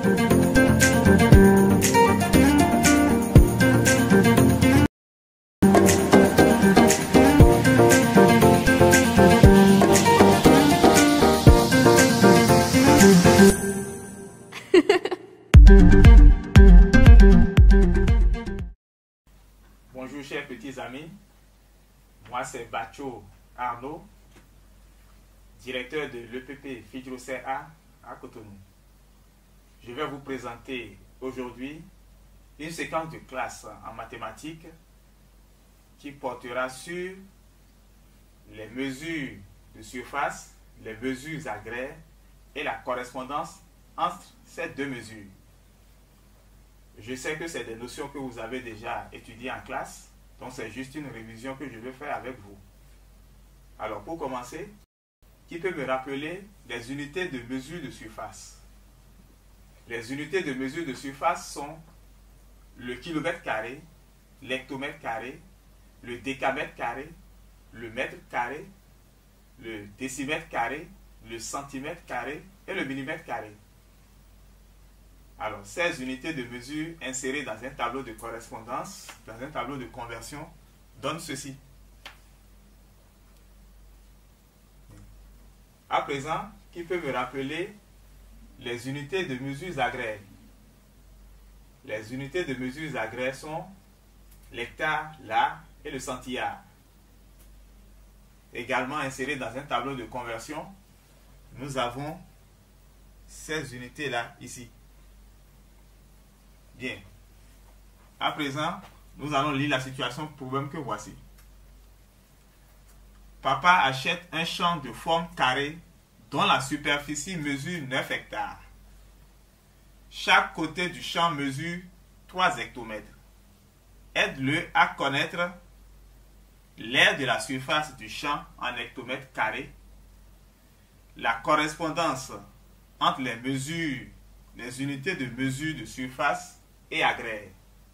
Bonjour chers petits amis, moi c'est Bacho Arnaud, directeur de l'EPP Fidjro-CA à Cotonou. Je vais vous présenter aujourd'hui une séquence de classe en mathématiques qui portera sur les mesures de surface, les mesures agraires et la correspondance entre ces deux mesures. Je sais que c'est des notions que vous avez déjà étudiées en classe, donc c'est juste une révision que je vais faire avec vous. Alors pour commencer, qui peut me rappeler les unités de mesure de surface? Les unités de mesure de surface sont le kilomètre carré, l'hectomètre carré, le décamètre carré, le mètre carré, le décimètre carré, le centimètre carré et le millimètre carré. Alors, ces unités de mesure insérées dans un tableau de correspondance, dans un tableau de conversion, donnent ceci. À présent, qui peut me rappeler les unités de mesure agraires? Les unités de mesure agraires sont l'hectare, l'ar et le centillard. Également insérées dans un tableau de conversion, nous avons ces unités-là ici. Bien. À présent, nous allons lire la situation problème que voici. Papa achète un champ de forme carrée dont la superficie mesure 9 hectares. Chaque côté du champ mesure 3 hectomètres. Aide-le à connaître l'aire de la surface du champ en hectomètres carrés, la correspondance entre les mesures, les unités de mesure de surface et agraire.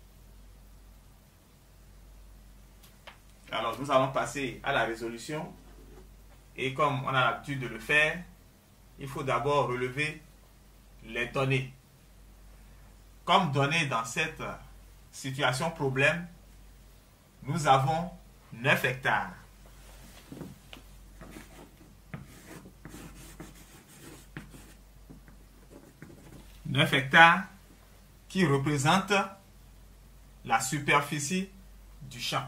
Alors, nous allons passer à la résolution. Et comme on a l'habitude de le faire, il faut d'abord relever les données. Comme données dans cette situation problème, nous avons 9 hectares. « 9 hectares qui représentent la superficie du champ.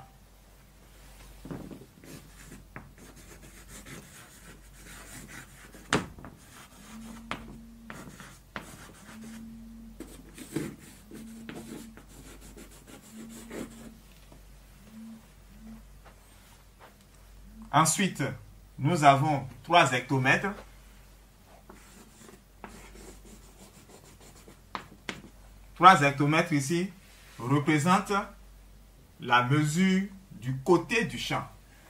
Ensuite, nous avons 3 hectomètres. 3 hectomètres ici représentent la mesure du côté du champ.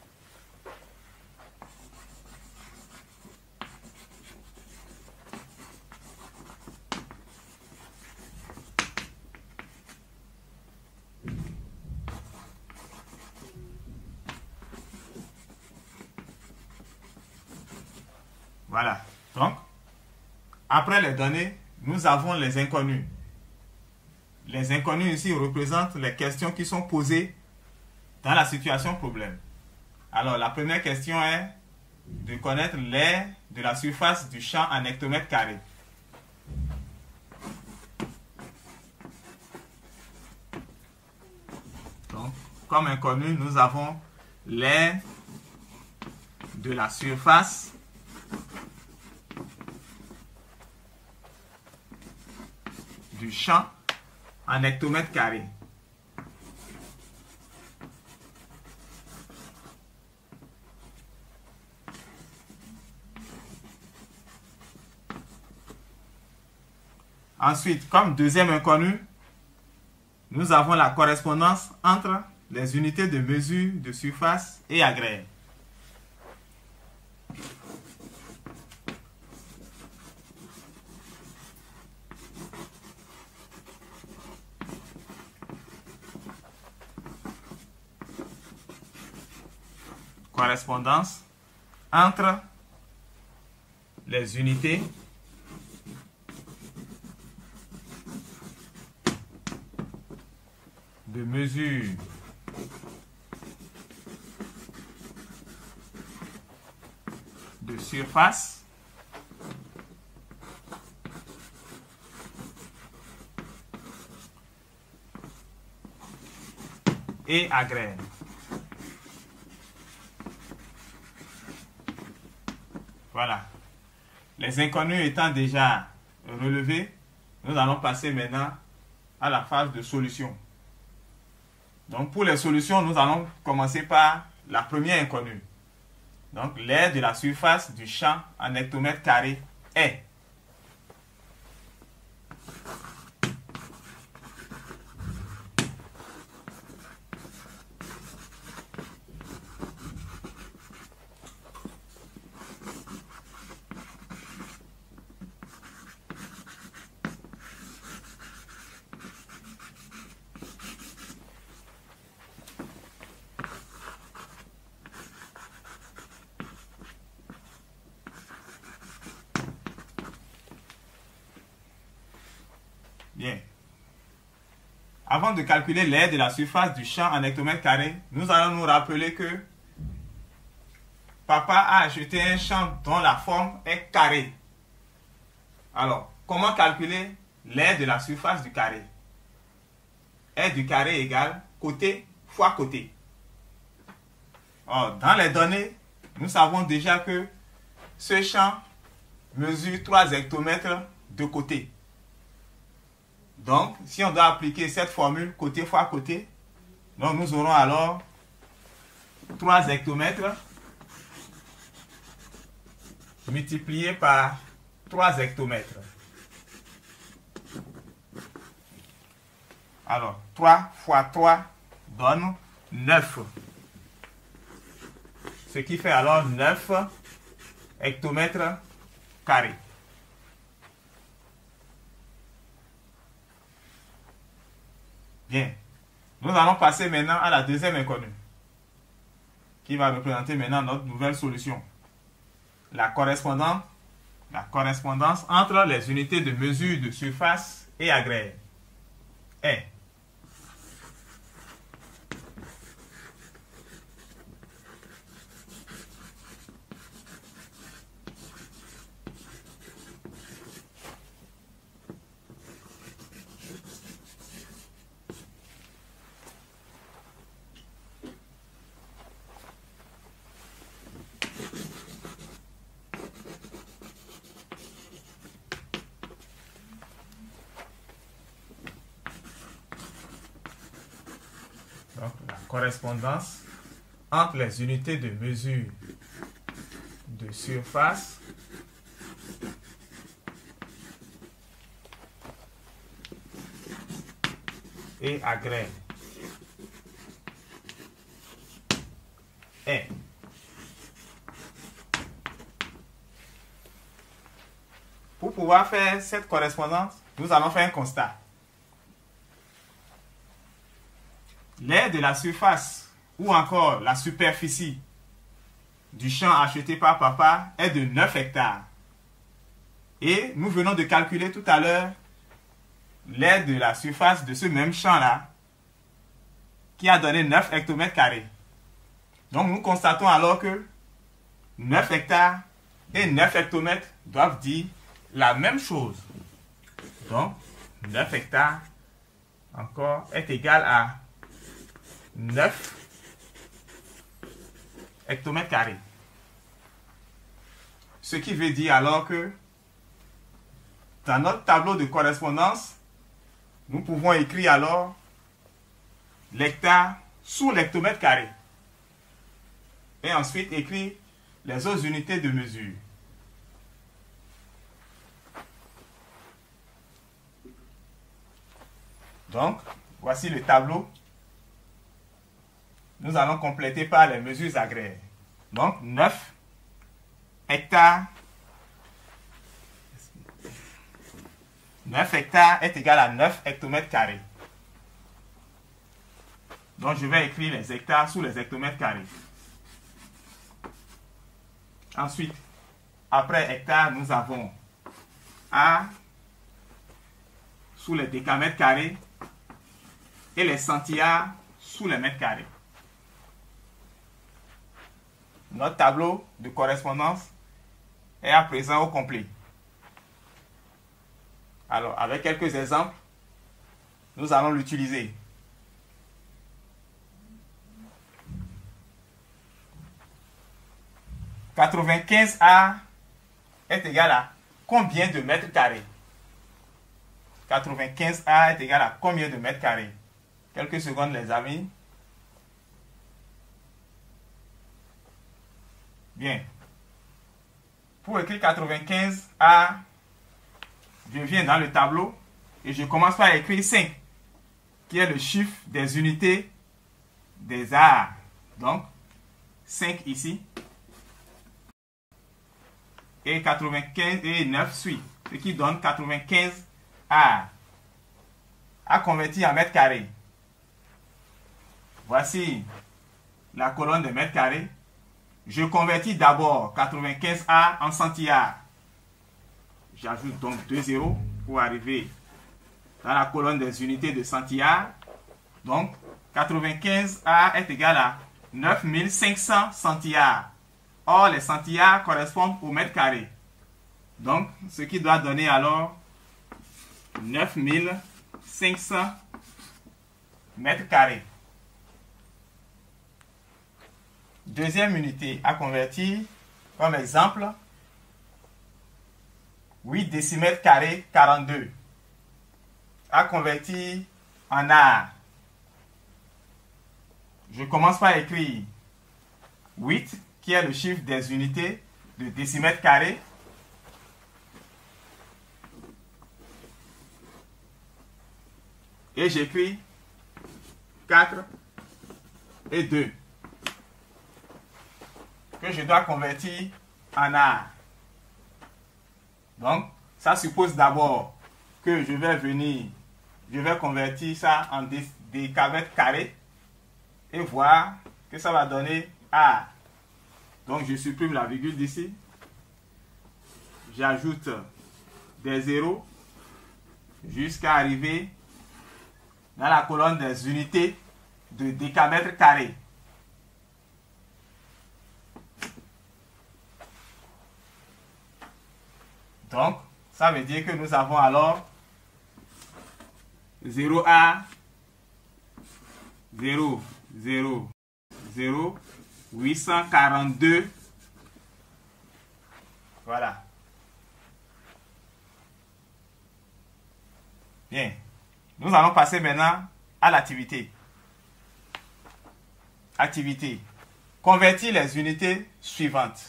Voilà. Donc, après les données, nous avons les inconnus. Les inconnus ici représentent les questions qui sont posées dans la situation problème. Alors, la première question est de connaître l'aire de la surface du champ en hectomètres carrés. Donc, comme inconnu, nous avons l'aire de la surface du champ en hectomètres carrés. Ensuite, comme deuxième inconnu, nous avons la correspondance entre les unités de mesure de surface et agraire. Correspondance entre les unités de mesure de surface et agraire. Voilà. Les inconnus étant déjà relevés, nous allons passer maintenant à la phase de solution. Donc pour les solutions, nous allons commencer par la première inconnue. Donc l'aire de la surface du champ en hectomètres carrés est. Bien. Avant de calculer l'aire de la surface du champ en hectomètres carrés, nous allons nous rappeler que papa a acheté un champ dont la forme est carrée. Alors, comment calculer l'aire de la surface du carré? Aire du carré égale côté fois côté. Or, dans les données, nous savons déjà que ce champ mesure 3 hectomètres de côté. Donc, si on doit appliquer cette formule côté fois côté, donc nous aurons alors 3 hectomètres multiplié par 3 hectomètres. Alors, 3 fois 3 donne 9. Ce qui fait alors 9 hectomètres carrés. Bien. Nous allons passer maintenant à la deuxième inconnue, qui va représenter maintenant notre nouvelle solution. La correspondance entre les unités de mesure de surface et agraire est. Donc, la correspondance entre les unités de mesure de surface et agraire est. Pour pouvoir faire cette correspondance, nous allons faire un constat. L'aire de la surface ou encore la superficie du champ acheté par papa est de 9 hectares. Et nous venons de calculer tout à l'heure l'aire de la surface de ce même champ-là qui a donné 9 hectomètres carrés. Donc nous constatons alors que 9 hectares et 9 hectomètres doivent dire la même chose. Donc 9 hectares encore est égal à 9 hectomètres carrés. Ce qui veut dire alors que dans notre tableau de correspondance, nous pouvons écrire alors l'hectare sous l'hectomètre carré. Et ensuite écrire les autres unités de mesure. Donc, voici le tableau. Nous allons compléter par les mesures agraires. Donc, 9 hectares. 9 hectares est égal à 9 hectomètres carrés. Donc, je vais écrire les hectares sous les hectomètres carrés. Ensuite, après hectare, nous avons A sous les décamètres carrés et les centiyards sous les mètres carrés. Notre tableau de correspondance est à présent au complet. Alors, avec quelques exemples, nous allons l'utiliser. « 95A est égal à combien de mètres carrés ?» 95A est égal à combien de mètres carrés? Quelques secondes, les amis. Bien. Pour écrire 95A, je viens dans le tableau et je commence par écrire 5, qui est le chiffre des unités des arts. Donc, 5 ici. Et 95 et 9 suit, ce qui donne 95 arts à convertir en mètres carrés. Voici la colonne de mètres carrés. Je convertis d'abord 95 arts en centiards. J'ajoute donc 2 zéros pour arriver dans la colonne des unités de centiards. Donc, 95 arts est égal à 9500 centiards. Or, les centiards correspondent au mètre carré. Donc, ce qui doit donner alors 9500 mètres carrés. Deuxième unité à convertir, comme exemple, 8 décimètres carrés 42. À convertir en arts. Je commence par écrire 8, qui est le chiffre des unités de décimètres carrés. Et j'écris 4 et 2. Que je dois convertir en arts. Donc, ça suppose d'abord que je vais convertir ça en décamètres carrés et voir que ça va donner arts. Donc, je supprime la virgule d'ici. J'ajoute des zéros jusqu'à arriver dans la colonne des unités de décamètres carrés. Donc, ça veut dire que nous avons alors 0A, 0, 0, 0, 842. Voilà. Bien. Nous allons passer maintenant à l'activité. Activité. Convertir les unités suivantes.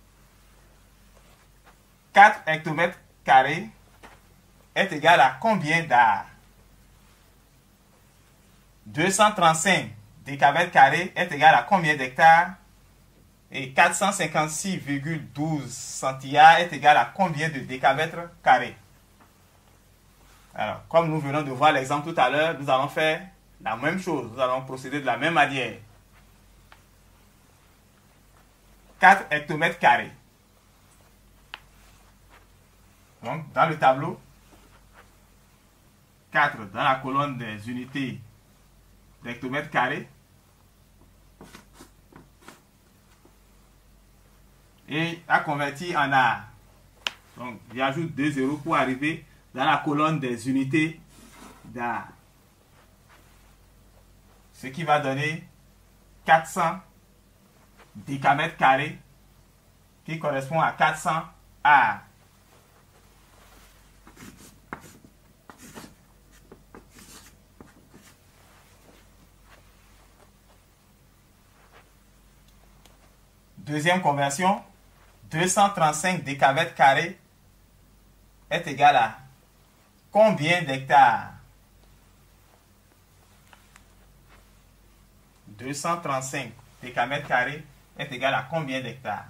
4 hectomètres carrés est égal à combien d'arts? 235 décamètres carrés est égal à combien d'hectares? Et 456,12 centiards est égal à combien de décamètres carrés? Alors, comme nous venons de voir l'exemple tout à l'heure, nous allons faire la même chose. Nous allons procéder de la même manière. 4 hectomètres carrés. Donc, dans le tableau, 4 dans la colonne des unités d'hectomètres carrés. Et à convertir en arts. Donc, j'ajoute 2 zéros pour arriver dans la colonne des unités d'arts. Ce qui va donner 400 décamètres carrés qui correspond à 400 arts. Deuxième conversion, 235 décamètres carrés est égal à combien d'hectares? 235 décamètres carrés est égal à combien d'hectares?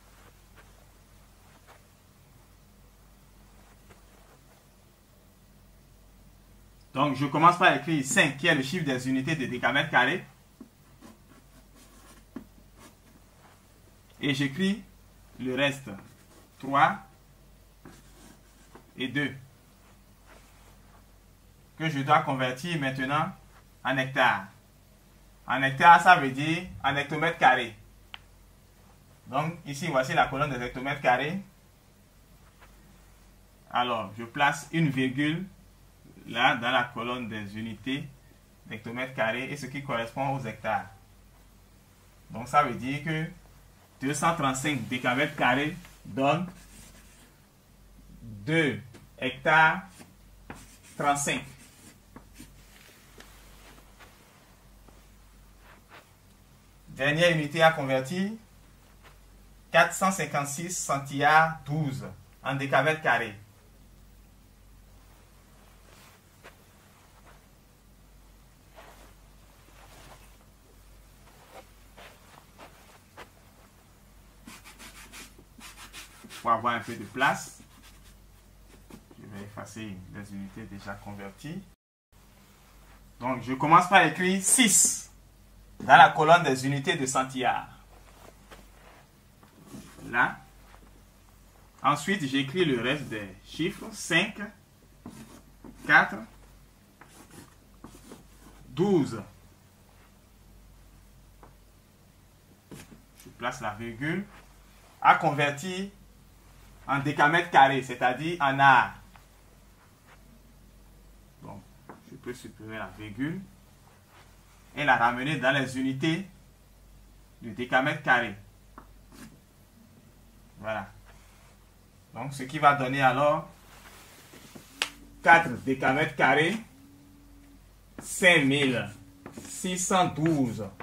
Donc, je commence par écrire 5, qui est le chiffre des unités de décamètres carrés. Et j'écris le reste. 3 et 2. Que je dois convertir maintenant en hectares. En hectares, ça veut dire en hectomètres carrés. Donc, ici, voici la colonne des hectomètres carrés. Alors, je place une virgule là dans la colonne des unités d'hectomètres carrés et ce qui correspond aux hectares. Donc, ça veut dire que 235 décamètres carrés donne 2 hectares 35. Dernière unité à convertir, 456 centillards 12 en décamètres carrés. Pour avoir un peu de place, je vais effacer les unités déjà converties. Donc, je commence par écrire 6 dans la colonne des unités de centillards. Là. Ensuite, j'écris le reste des chiffres. 5, 4, 12. Je place la virgule. À convertir en décamètres carrés, c'est-à-dire en arts. Donc, je peux supprimer la virgule et la ramener dans les unités de décamètres carrés. Voilà. Donc, ce qui va donner alors 4 décamètres carrés, 5612.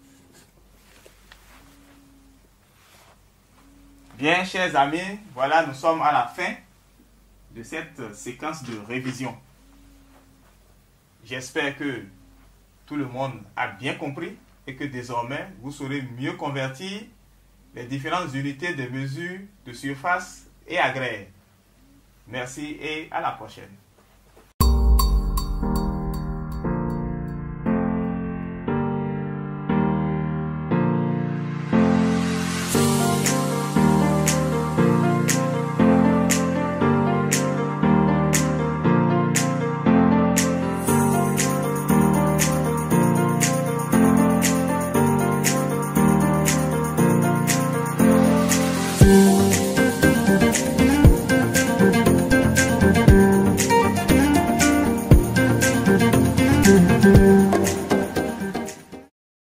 Bien, chers amis, voilà, nous sommes à la fin de cette séquence de révision. J'espère que tout le monde a bien compris et que désormais, vous saurez mieux convertir les différentes unités de mesure de surface et agraire. Merci et à la prochaine.